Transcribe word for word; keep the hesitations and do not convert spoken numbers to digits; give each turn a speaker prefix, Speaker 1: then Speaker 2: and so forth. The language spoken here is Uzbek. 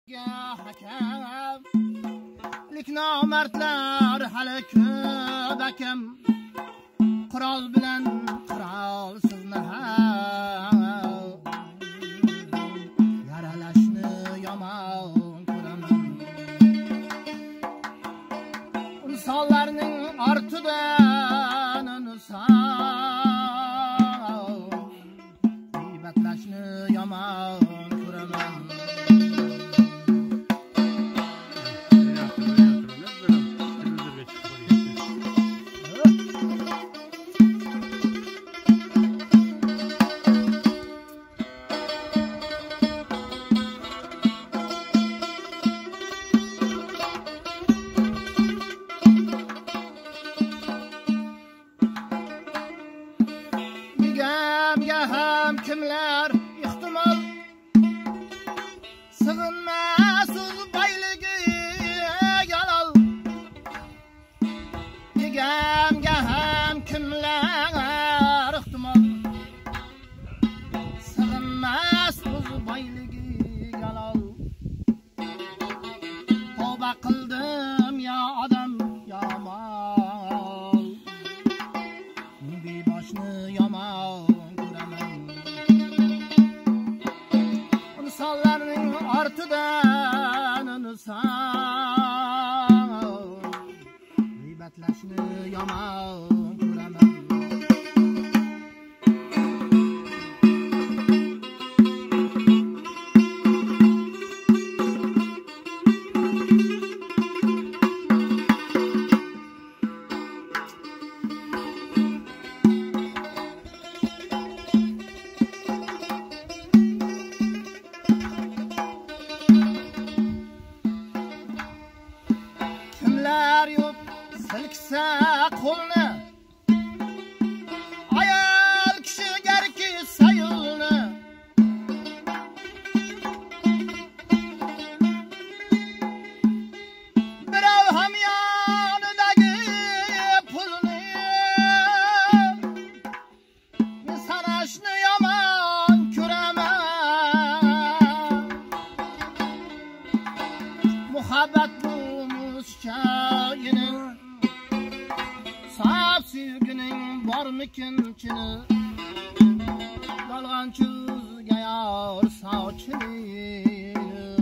Speaker 1: hakam liknomartlar hali ko'p akam qurol bilan qurol sizni yaralashni yomon ko'raman insonlarning ortidan inson g'iybatlashni yomon ko'raman. Ham kimlar ehtimol sig'inmas boyligi galol degamga ham kimlar ehtimol sig'inmas boyligi galol tavba qildim ya odam ya mol boshni yomon insonlarning ortidan inson g'iybatlashni yomon ko'raman. Kimlar yo'q silksa qo'lni ayol kishi garki sayulni birov ham yonidagi pulni sanashni yomon ko'raman. Muhabbat şayini saf sevgining bormikin chini yolg'onchi yor sochini